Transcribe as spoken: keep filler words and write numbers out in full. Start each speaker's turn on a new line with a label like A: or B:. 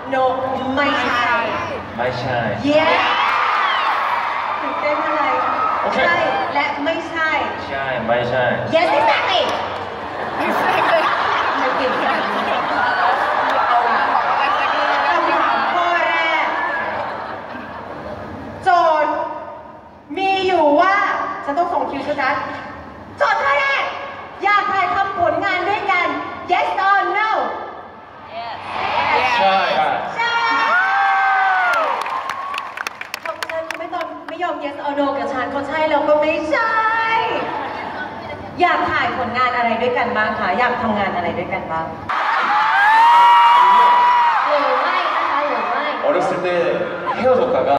A: no ไม่ใช่
B: ไม่ใช่
A: yes ตื่นเต้นอะไรใช่และไม่ใช่
B: ใช่ไม่ใช่
A: yes exactly exactly ไม่เก่งขนาดนี้เอาล่ะคำถามข้อแรกโจทย์มีอยู่ว่าฉันต้องส่งคิวชัดๆโจทย์ข้อแรกอยากถ่ายทำผลงานด้วยกัน yes or no
B: ใช่
A: ใช่เขาเธอไม่ต้องไม่ยอม yes or no กับฉันเขาใช่แล้วก็ไม่ใช่อยากถ่ายผลงานอะไรด้วยกันบ้างคะอยากทำงานอะไรด้วยกันบ้างหรือไม่นะคะหรือไม่
B: 어렸을 때 헤어졌다가